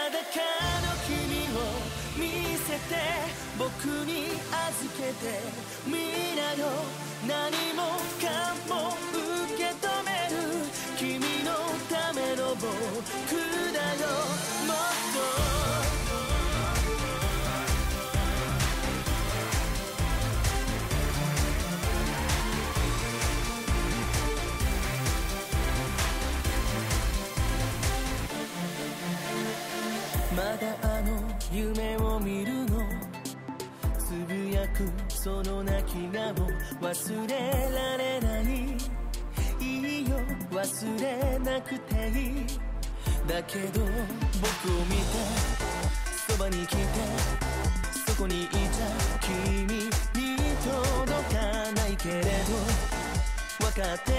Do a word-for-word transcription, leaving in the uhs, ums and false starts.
裸の君を見せて僕に預けて皆の何もかも受け止める君のための僕だよもっとまだあの夢を見るのつぶやくその泣き顔忘れられないいいよ忘れなくていいだけど僕を見てそばに来てそこにいた君に届かないけれど分かって